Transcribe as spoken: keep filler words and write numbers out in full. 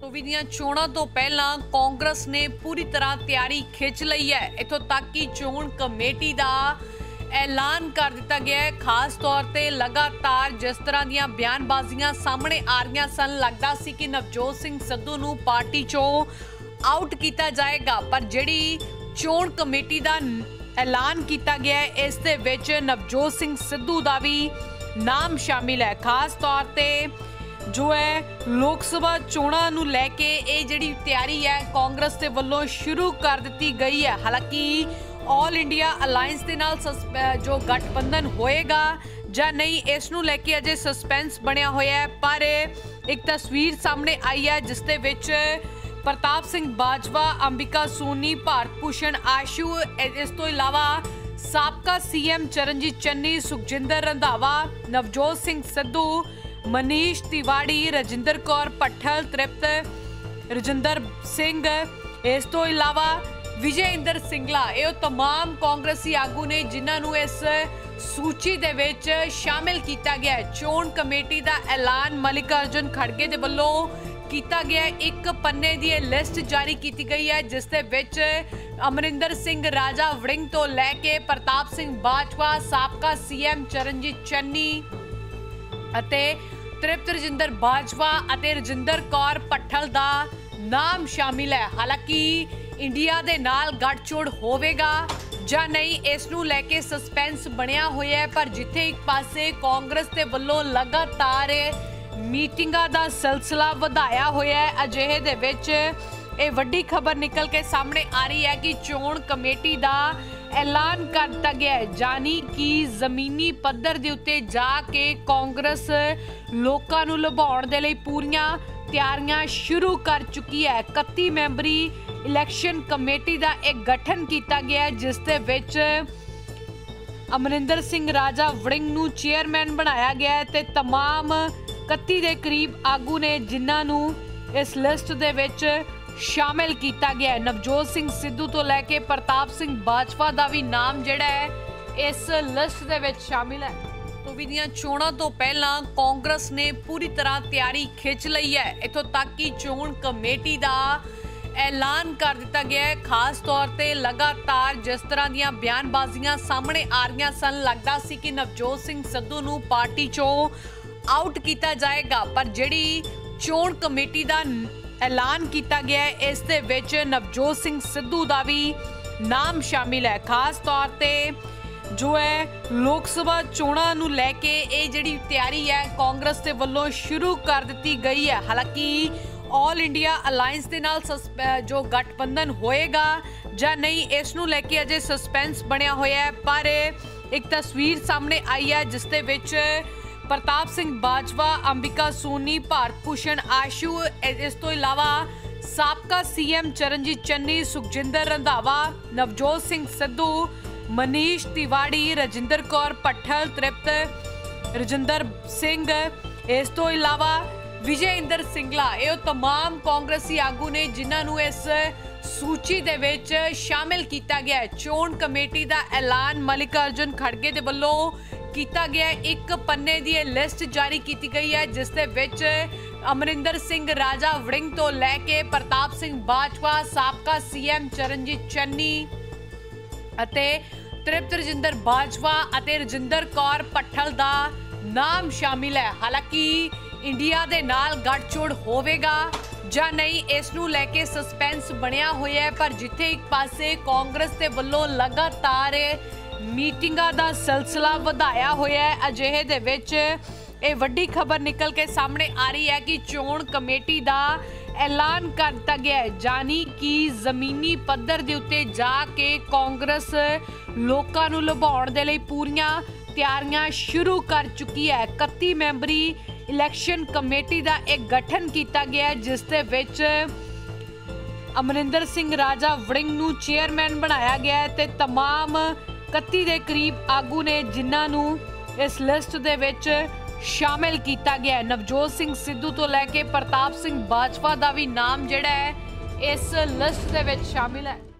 सूबे ਦੀਆਂ ਚੋਣਾਂ ਤੋਂ ਪਹਿਲਾਂ ਕਾਂਗਰਸ ਨੇ ਪੂਰੀ ਤਰ੍ਹਾਂ ਤਿਆਰੀ ਖਿੱਚ ਲਈ ਹੈ। ਇੱਥੋਂ ਤੱਕ ਕਿ ਚੋਣ ਕਮੇਟੀ ਦਾ ऐलान कर दिता गया है। खास तौर पर लगातार जिस तरह दीयां बयानबाजियां सामने आ रही सन, लगता सी कि नवजोत सिंह सिद्धू नूं पार्टी चों आउट किया जाएगा, पर जिहड़ी चोण कमेटी का ऐलान किया गया है इस दे विच नवजोत सिंह सिद्धू का भी नाम शामिल है। खास तौर पर जो है लोक सभा चोणां नूं लैके ये जिहड़ी तैयारी है कांग्रेस के वल्लों शुरू कर दी गई है। हालांकि ऑल इंडिया अलायंस के नाल जो गठबंधन होएगा या नहीं इस नूं लैके अजे सस्पेंस बनिया होया है, पर एक तस्वीर सामने आई है जिस दे विच प्रताप सिंह बाजवा, अंबिका सोनी, भारत भूषण आशू, इस तो इलावा साबका सीएम चरणजीत चन्नी, सुखजिंदर रंधावा, नवजोत सिंह सिद्धू, मनीष तिवाड़ी, रजिंदर कौर भट्टल, तृप्त रजिंदर सिंह, इस तो इलावा विजय इंदर सिंगला, ये तमाम कांग्रेसी आगू ने जिन्होंने इस सूची दे विच शामिल किया गया है। चोण कमेटी का ऐलान मल्लिकार्जुन खड़गे दे वल्लों किया गया। एक पन्ने की लिस्ट जारी की गई है जिस दे विच अमरिंदर सिंह राजा वड़िंग तो लैके प्रताप सिंह बाजवा, साबका सीएम चरणजीत चन्नी अते तृप्त रजिंदर बाजवा अते रजिंदर कौर भट्टल का नाम शामिल है। हालांकि इंडिया दे नाल गठजोड़ होवेगा या नहीं इस नूं लैके सस्पेंस बनिया होया है, पर जिथे एक पासे कांग्रेस दे वल्लों लगातार मीटिंगां दा सिलसिला वधाया होया है, अजिहे दे विच ये वड्डी खबर निकल के सामने आ रही है कि चोण कमेटी दा ऐलान कर दिता गया है, जानी कि जमीनी पद्धर दे उत्ते जाके कांग्रेस लोकां नूं लुभाउण दे लई पूरीआं तैयारियां शुरू कर चुकी है। इकत्ती मैंबरी इलैक्शन कमेटी का एक गठन किया गया है जिस दे विच अमरिंदर सिंह राजा वड़िंग नूं चेयरमैन बनाया गया है ते तमाम इकत्ती के करीब आगू ने जिन्हों इस लिस्ट दे विच शामिल किया गया है। नवजोत सिंह सिद्धू तो लैके प्रताप सिंह बाजवा का भी नाम जिहड़ा है इस लिस्ट दे विच शामिल है। सूबे ਦੀਆਂ ਚੋਣਾਂ ਤੋਂ ਪਹਿਲਾਂ कांग्रेस ने पूरी तरह तैयारी खिंच ली है। इत्थों तक कि चोण कमेटी का ऐलान कर दिता गया है। खास तौर पर लगातार जिस तरह दीयां बयानबाजियां सामने आ रही सन, लगता सी कि नवजोत सिंह सिद्धू नूं पार्टी चों आउट किया जाएगा, पर जिहड़ी चोण कमेटी का ऐलान किया गया है इस दे विच नवजोत सिंह सिद्धू का भी नाम शामिल है। खास तौर पर जो है लोक सभा चोणां नूं लैके ये जिहड़ी तैयारी है कांग्रेस के वल्लों शुरू कर दी गई है। हालांकि ऑल इंडिया अलायंस के नाल जो गठबंधन होएगा या नहीं इस नूं लैके अजे सस्पेंस बनिया होया है, पर एक तस्वीर सामने आई है जिस दे विच प्रताप सिंह बाजवा, अंबिका सोनी, भारत भूषण आशू, इस तो इलावा साबका सीएम चरणजीत चन्नी, सुखजिंदर रंधावा, नवजोत सिंह सिद्धू, मनीष तिवाड़ी, रजिंदर कौर भट्टल, तृप्त रजिंदर सिंह, इस तो इलावा विजय इंदर सिंगला, ये तमाम कांग्रेसी आगू ने जिन्होंने इस सूची दे विच शामिल किया गया है। चोण कमेटी का ऐलान मल्लिकार्जुन खड़गे दे वल्लों किया गया। एक पन्ने की लिस्ट जारी की गई है जिस दे विच अमरिंदर सिंह राजा वड़िंग तो लैके प्रताप सिंह बाजवा, साबका सीएम चरणजीत चन्नी अते तृप्त रजिंदर बाजवा अते रजिंदर कौर भट्टल का नाम शामिल है। हालांकि इंडिया दे नाल गठजोड़ होवेगा या नहीं इस नूं लैके सस्पेंस बनिया होया है, पर जिथे एक पासे कांग्रेस के वल्लों लगातार मीटिंगां दा सिलसिला वधाया होया है, अजिहे दे विच ये वड्डी खबर निकल के सामने आ रही है कि चोण कमेटी का ऐलान कर दिता गया है, जानी कि जमीनी पद्धर दे उत्ते जाके कांग्रेस लोकां नूं लुभाउण दे लई पूरीआं तैयारियां शुरू कर चुकी है। इकत्ती मैंबरी इलैक्शन कमेटी का एक गठन किया गया है जिस दे विच अमरिंदर सिंह राजा वड़िंग नूं चेयरमैन बनाया गया है ते तमाम इकत्ती के करीब आगू ने जिन्हों इस लिस्ट दे विच शामिल किया गया है। नवजोत सिंह सिद्धू तो लैके प्रताप सिंह बाजवा का भी नाम जिहड़ा है इस लिस्ट दे विच शामिल है।